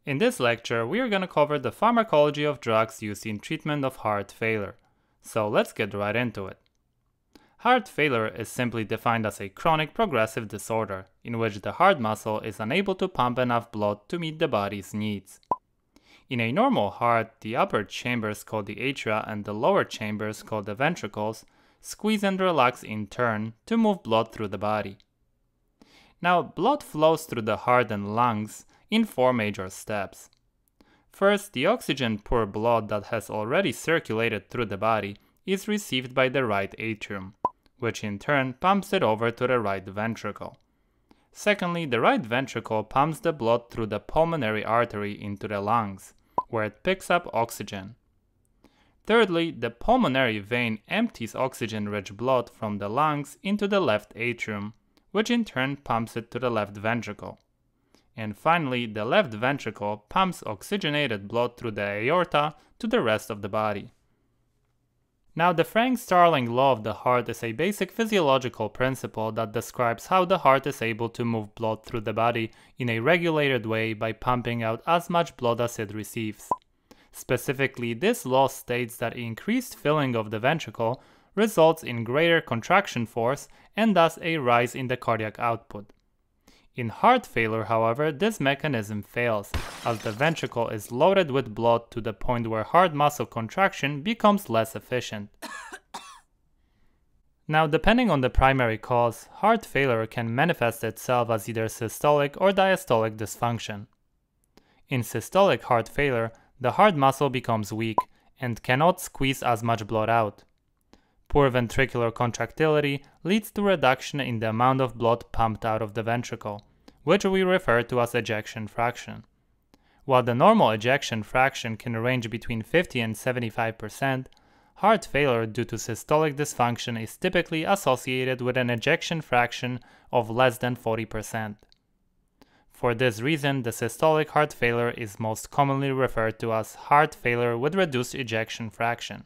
In this lecture, we are going to cover the pharmacology of drugs used in treatment of heart failure. So let's get right into it. Heart failure is simply defined as a chronic progressive disorder in which the heart muscle is unable to pump enough blood to meet the body's needs. In a normal heart, the upper chambers called the atria and the lower chambers called the ventricles squeeze and relax in turn to move blood through the body. Now, blood flows through the heart and lungs in four major steps. First, the oxygen-poor blood that has already circulated through the body is received by the right atrium, which in turn pumps it over to the right ventricle. Secondly, the right ventricle pumps the blood through the pulmonary artery into the lungs, where it picks up oxygen. Thirdly, the pulmonary vein empties oxygen-rich blood from the lungs into the left atrium, which in turn pumps it to the left ventricle. And finally, the left ventricle pumps oxygenated blood through the aorta to the rest of the body. Now, the Frank-Starling law of the heart is a basic physiological principle that describes how the heart is able to move blood through the body in a regulated way by pumping out as much blood as it receives. Specifically, this law states that increased filling of the ventricle results in greater contraction force and thus a rise in the cardiac output. In heart failure, however, this mechanism fails, as the ventricle is loaded with blood to the point where heart muscle contraction becomes less efficient. Now, depending on the primary cause, heart failure can manifest itself as either systolic or diastolic dysfunction. In systolic heart failure, the heart muscle becomes weak and cannot squeeze as much blood out. Poor ventricular contractility leads to reduction in the amount of blood pumped out of the ventricle, which we refer to as ejection fraction. While the normal ejection fraction can range between 50 and 75%, heart failure due to systolic dysfunction is typically associated with an ejection fraction of less than 40%. For this reason, the systolic heart failure is most commonly referred to as heart failure with reduced ejection fraction.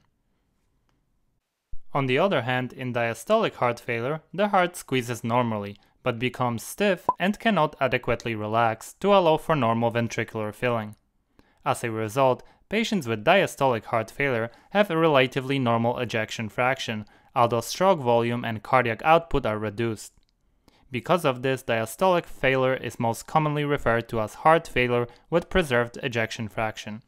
On the other hand, in diastolic heart failure, the heart squeezes normally, but becomes stiff and cannot adequately relax to allow for normal ventricular filling. As a result, patients with diastolic heart failure have a relatively normal ejection fraction, although stroke volume and cardiac output are reduced. Because of this, diastolic failure is most commonly referred to as heart failure with preserved ejection fraction.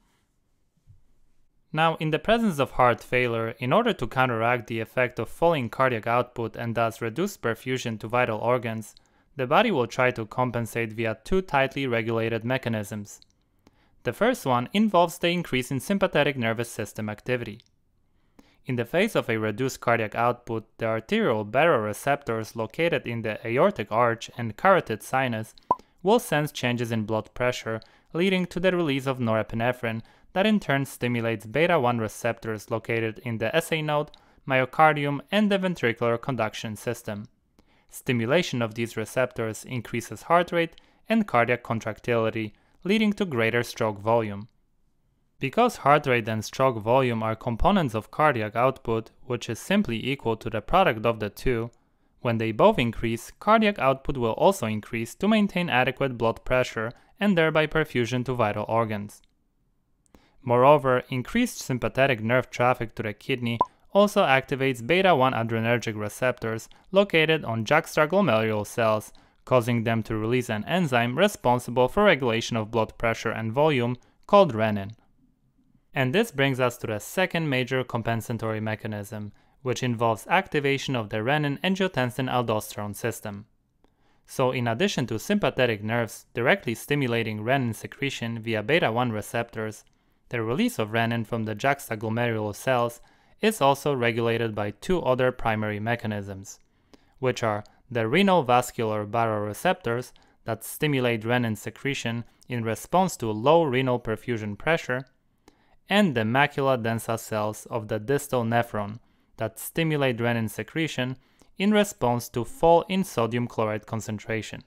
Now, in the presence of heart failure, in order to counteract the effect of falling cardiac output and thus reduce perfusion to vital organs, the body will try to compensate via two tightly regulated mechanisms. The first one involves the increase in sympathetic nervous system activity. In the face of a reduced cardiac output, the arterial baroreceptors located in the aortic arch and carotid sinus will sense changes in blood pressure, leading to the release of norepinephrine that in turn stimulates beta-1 receptors located in the SA node, myocardium, and the ventricular conduction system. Stimulation of these receptors increases heart rate and cardiac contractility, leading to greater stroke volume. Because heart rate and stroke volume are components of cardiac output, which is simply equal to the product of the two, when they both increase, cardiac output will also increase to maintain adequate blood pressure and thereby perfusion to vital organs. Moreover, increased sympathetic nerve traffic to the kidney also activates beta-1 adrenergic receptors located on juxtaglomerular cells, causing them to release an enzyme responsible for regulation of blood pressure and volume called renin. And this brings us to the second major compensatory mechanism, which involves activation of the renin-angiotensin-aldosterone system. So in addition to sympathetic nerves directly stimulating renin secretion via beta-1 receptors, the release of renin from the juxtaglomerular cells is also regulated by two other primary mechanisms, which are the renal vascular baroreceptors that stimulate renin secretion in response to low renal perfusion pressure, and the macula densa cells of the distal nephron that stimulate renin secretion in response to fall in sodium chloride concentration.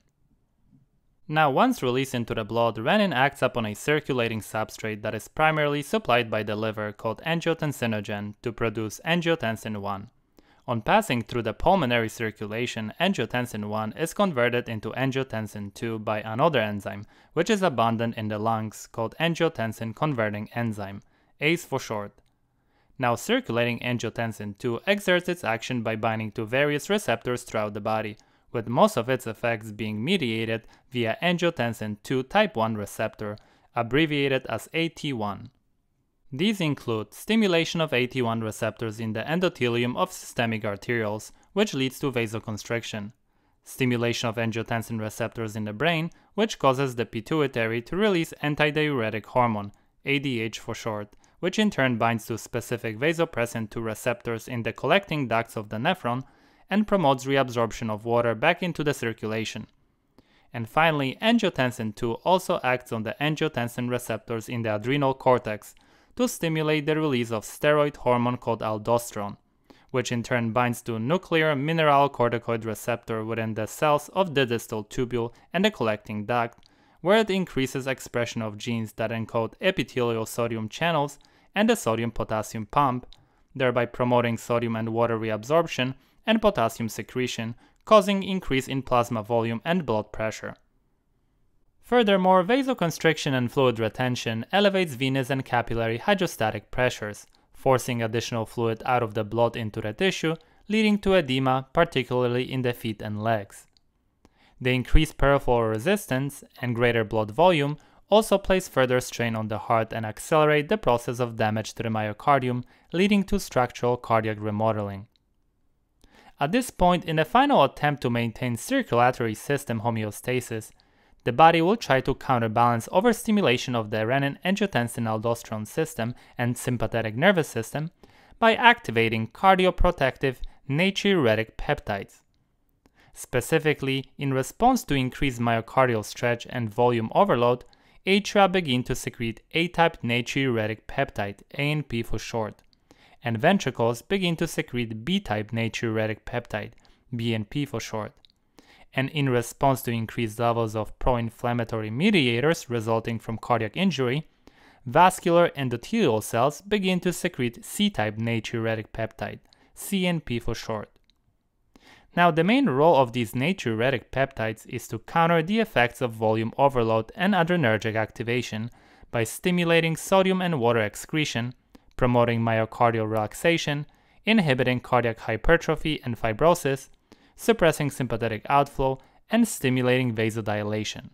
Now, once released into the blood, renin acts upon a circulating substrate that is primarily supplied by the liver called angiotensinogen to produce angiotensin 1, On passing through the pulmonary circulation, angiotensin 1 is converted into angiotensin 2 by another enzyme, which is abundant in the lungs, called angiotensin converting enzyme, ACE for short. Now, circulating angiotensin 2 exerts its action by binding to various receptors throughout the body, with most of its effects being mediated via angiotensin 2 type 1 receptor, abbreviated as AT1. These include stimulation of AT1 receptors in the endothelium of systemic arterioles, which leads to vasoconstriction, stimulation of angiotensin receptors in the brain, which causes the pituitary to release antidiuretic hormone, ADH for short, which in turn binds to specific vasopressin 2 receptors in the collecting ducts of the nephron and promotes reabsorption of water back into the circulation. And finally, angiotensin 2 also acts on the angiotensin receptors in the adrenal cortex to stimulate the release of steroid hormone called aldosterone, which in turn binds to nuclear mineralocorticoid receptor within the cells of the distal tubule and the collecting duct, where it increases expression of genes that encode epithelial sodium channels and the sodium-potassium pump, thereby promoting sodium and water reabsorption and potassium secretion, causing increase in plasma volume and blood pressure. Furthermore, vasoconstriction and fluid retention elevates venous and capillary hydrostatic pressures, forcing additional fluid out of the blood into the tissue, leading to edema, particularly in the feet and legs. The increased peripheral resistance and greater blood volume also place further strain on the heart and accelerate the process of damage to the myocardium, leading to structural cardiac remodeling. At this point, in the final attempt to maintain circulatory system homeostasis, the body will try to counterbalance overstimulation of the renin angiotensin aldosterone system and sympathetic nervous system by activating cardioprotective natriuretic peptides. Specifically, in response to increased myocardial stretch and volume overload, atria begin to secrete A-type natriuretic peptide, ANP for short, and ventricles begin to secrete B-type natriuretic peptide, BNP for short. And in response to increased levels of pro-inflammatory mediators resulting from cardiac injury, vascular endothelial cells begin to secrete C-type natriuretic peptide, CNP for short. Now, the main role of these natriuretic peptides is to counter the effects of volume overload and adrenergic activation by stimulating sodium and water excretion, promoting myocardial relaxation, inhibiting cardiac hypertrophy and fibrosis, suppressing sympathetic outflow, and stimulating vasodilation.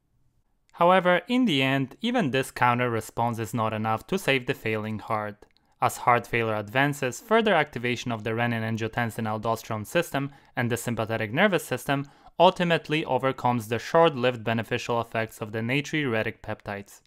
However, in the end, even this counter response is not enough to save the failing heart. As heart failure advances, further activation of the renin-angiotensin-aldosterone system and the sympathetic nervous system ultimately overcomes the short-lived beneficial effects of the natriuretic peptides.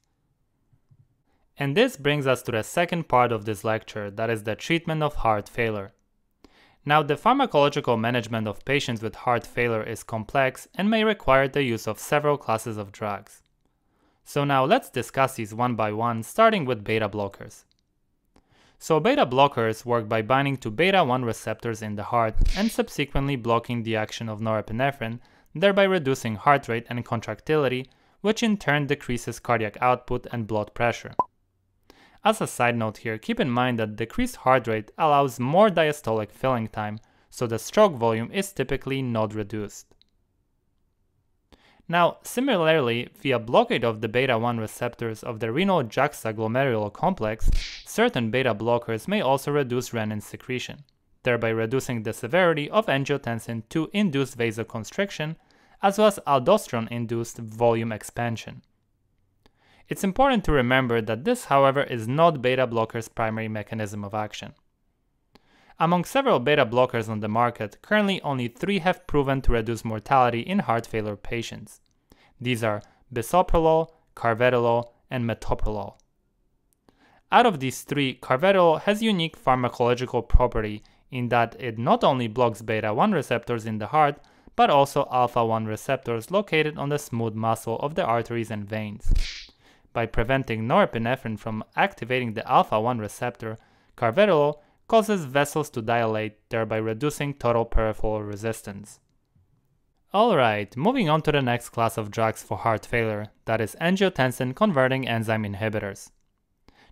And this brings us to the second part of this lecture, that is the treatment of heart failure. Now, the pharmacological management of patients with heart failure is complex and may require the use of several classes of drugs. So now let's discuss these one by one, starting with beta blockers. So beta blockers work by binding to beta-1 receptors in the heart and subsequently blocking the action of norepinephrine, thereby reducing heart rate and contractility, which in turn decreases cardiac output and blood pressure. As a side note here, keep in mind that decreased heart rate allows more diastolic filling time, so the stroke volume is typically not reduced. Now, similarly, via blockade of the beta-1 receptors of the renal juxtaglomerular complex, certain beta blockers may also reduce renin secretion, thereby reducing the severity of angiotensin 2-induced vasoconstriction, as well as aldosterone-induced volume expansion. It's important to remember that this, however, is not beta blockers' primary mechanism of action. Among several beta blockers on the market, currently only 3 have proven to reduce mortality in heart failure patients. These are bisoprolol, carvedilol, and metoprolol. Out of these 3, carvedilol has unique pharmacological property in that it not only blocks beta-1 receptors in the heart, but also alpha-1 receptors located on the smooth muscle of the arteries and veins. By preventing norepinephrine from activating the alpha-1 receptor, carvedilol causes vessels to dilate, thereby reducing total peripheral resistance. Alright, moving on to the next class of drugs for heart failure, that is angiotensin converting enzyme inhibitors.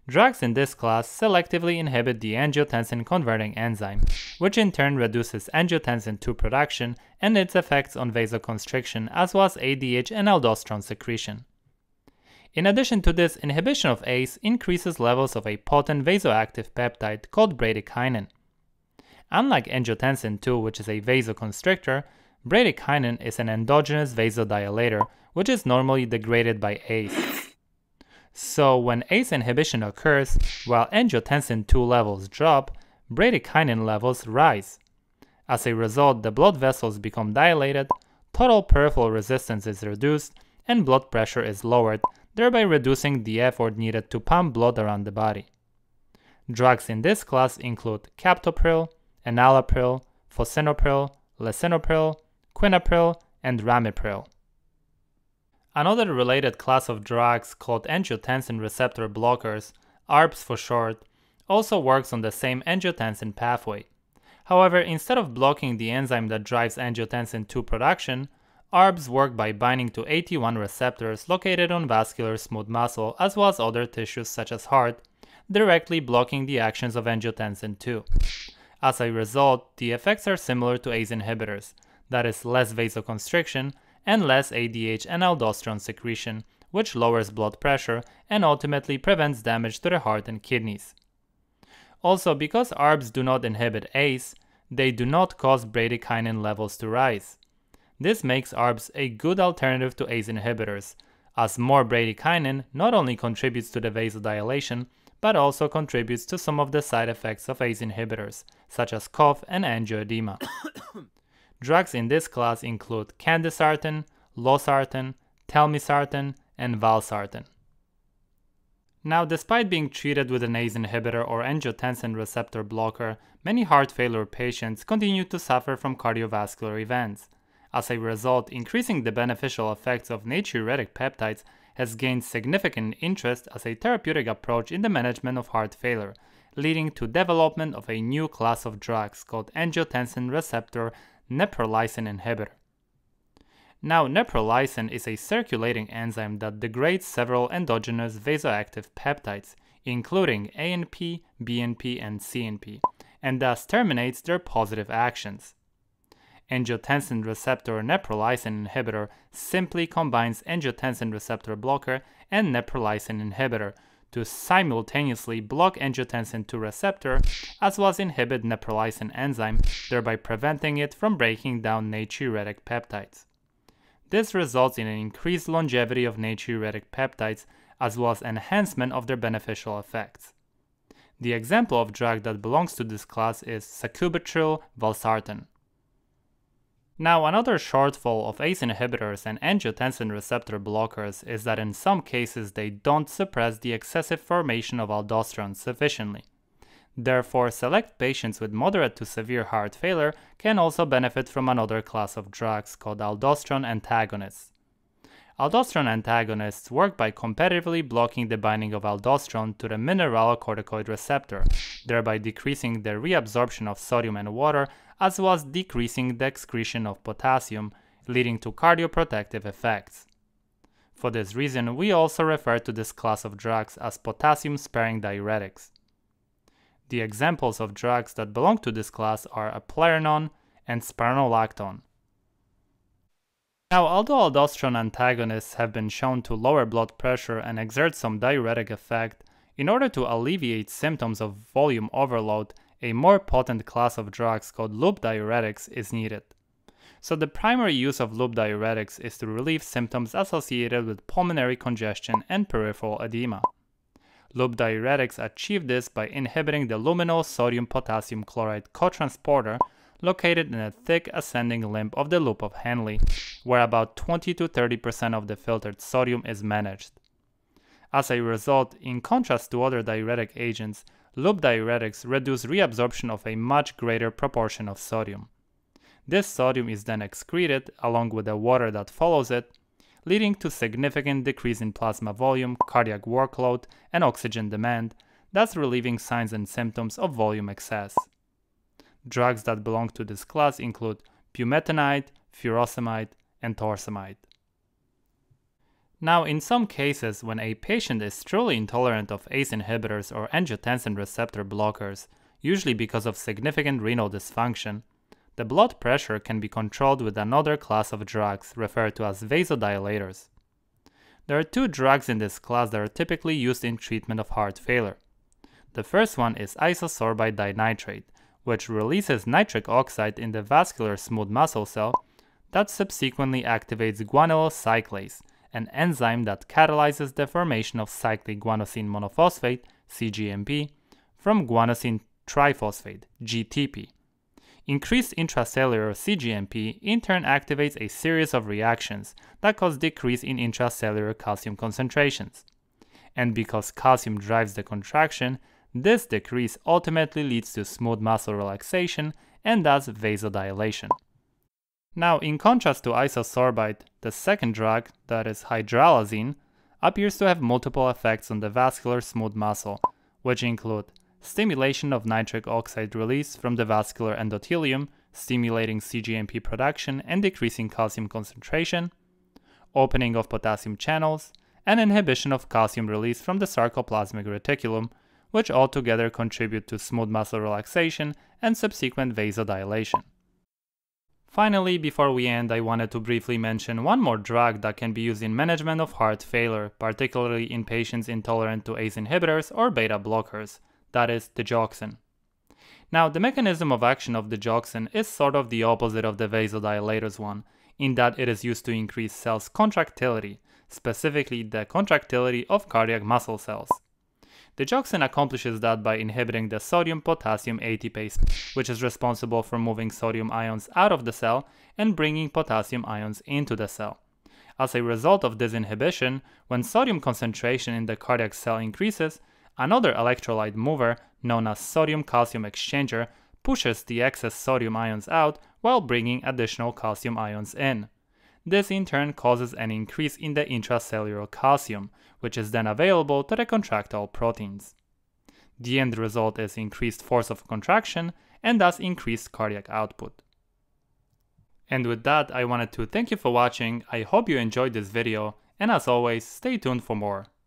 Drugs in this class selectively inhibit the angiotensin converting enzyme, which in turn reduces angiotensin II production and its effects on vasoconstriction as well as ADH and aldosterone secretion. In addition to this, inhibition of ACE increases levels of a potent vasoactive peptide called bradykinin. Unlike angiotensin II, which is a vasoconstrictor, bradykinin is an endogenous vasodilator, which is normally degraded by ACE. So when ACE inhibition occurs, while angiotensin II levels drop, bradykinin levels rise. As a result, the blood vessels become dilated, total peripheral resistance is reduced, and blood pressure is lowered, thereby reducing the effort needed to pump blood around the body. Drugs in this class include captopril, enalapril, fosinopril, lisinopril, quinapril, and ramipril. Another related class of drugs called angiotensin receptor blockers, ARBs for short, also works on the same angiotensin pathway. However, instead of blocking the enzyme that drives angiotensin II production, ARBs work by binding to AT1 receptors located on vascular smooth muscle as well as other tissues such as heart, directly blocking the actions of angiotensin II. As a result, the effects are similar to ACE inhibitors, that is, less vasoconstriction and less ADH and aldosterone secretion, which lowers blood pressure and ultimately prevents damage to the heart and kidneys. Also, because ARBs do not inhibit ACE, they do not cause bradykinin levels to rise. This makes ARBs a good alternative to ACE inhibitors, as more bradykinin not only contributes to the vasodilation, but also contributes to some of the side effects of ACE inhibitors, such as cough and angioedema. Drugs in this class include candesartan, losartan, telmisartan, and valsartan. Now, despite being treated with an ACE inhibitor or angiotensin receptor blocker, many heart failure patients continue to suffer from cardiovascular events. As a result, increasing the beneficial effects of natriuretic peptides has gained significant interest as a therapeutic approach in the management of heart failure, leading to development of a new class of drugs called angiotensin receptor-neprilysin inhibitor. Now, neprilysin is a circulating enzyme that degrades several endogenous vasoactive peptides, including ANP, BNP, and CNP, and thus terminates their positive actions. Angiotensin receptor-neprilysin inhibitor simply combines angiotensin receptor blocker and neprilysin inhibitor to simultaneously block angiotensin II receptor as well as inhibit neprilysin enzyme, thereby preventing it from breaking down natriuretic peptides. This results in an increased longevity of natriuretic peptides as well as enhancement of their beneficial effects. The example of drug that belongs to this class is sacubitril valsartan. Now, another shortfall of ACE inhibitors and angiotensin receptor blockers is that in some cases they don't suppress the excessive formation of aldosterone sufficiently. Therefore, select patients with moderate to severe heart failure can also benefit from another class of drugs called aldosterone antagonists. Aldosterone antagonists work by competitively blocking the binding of aldosterone to the mineralocorticoid receptor, thereby decreasing the reabsorption of sodium and water as well as decreasing the excretion of potassium, leading to cardioprotective effects. For this reason, we also refer to this class of drugs as potassium-sparing diuretics. The examples of drugs that belong to this class are eplerenone and spironolactone. Now, although aldosterone antagonists have been shown to lower blood pressure and exert some diuretic effect, in order to alleviate symptoms of volume overload, a more potent class of drugs called loop diuretics is needed. So the primary use of loop diuretics is to relieve symptoms associated with pulmonary congestion and peripheral edema. Loop diuretics achieve this by inhibiting the luminal sodium-potassium chloride cotransporter located in a thick ascending limb of the loop of Henle, where about 20 to 30% of the filtered sodium is managed. As a result, in contrast to other diuretic agents, loop diuretics reduce reabsorption of a much greater proportion of sodium. This sodium is then excreted along with the water that follows it, leading to significant decrease in plasma volume, cardiac workload, and oxygen demand, thus relieving signs and symptoms of volume excess. Drugs that belong to this class include bumetanide, furosemide, and torsemide. Now, in some cases, when a patient is truly intolerant of ACE inhibitors or angiotensin receptor blockers, usually because of significant renal dysfunction, the blood pressure can be controlled with another class of drugs referred to as vasodilators. There are two drugs in this class that are typically used in treatment of heart failure. The first one is isosorbide dinitrate, which releases nitric oxide in the vascular smooth muscle cell that subsequently activates guanylyl cyclase, an enzyme that catalyzes the formation of cyclic guanosine monophosphate, cGMP, from guanosine triphosphate, GTP. Increased intracellular cGMP in turn activates a series of reactions that cause decrease in intracellular calcium concentrations. And because calcium drives the contraction, this decrease ultimately leads to smooth muscle relaxation and thus vasodilation. Now, in contrast to isosorbide, the second drug, that is hydralazine, appears to have multiple effects on the vascular smooth muscle, which include stimulation of nitric oxide release from the vascular endothelium, stimulating cGMP production and decreasing calcium concentration, opening of potassium channels, and inhibition of calcium release from the sarcoplasmic reticulum, which altogether contribute to smooth muscle relaxation and subsequent vasodilation. Finally, before we end, I wanted to briefly mention one more drug that can be used in management of heart failure, particularly in patients intolerant to ACE inhibitors or beta blockers, that is, digoxin. Now, the mechanism of action of digoxin is sort of the opposite of the vasodilators one, in that it is used to increase cells' contractility, specifically the contractility of cardiac muscle cells. Digoxin accomplishes that by inhibiting the sodium-potassium ATPase, which is responsible for moving sodium ions out of the cell and bringing potassium ions into the cell. As a result of this inhibition, when sodium concentration in the cardiac cell increases, another electrolyte mover, known as sodium-calcium exchanger, pushes the excess sodium ions out while bringing additional calcium ions in. This in turn causes an increase in the intracellular calcium, which is then available to the contractile proteins. The end result is increased force of contraction and thus increased cardiac output. And with that, I wanted to thank you for watching. I hope you enjoyed this video, and as always, stay tuned for more.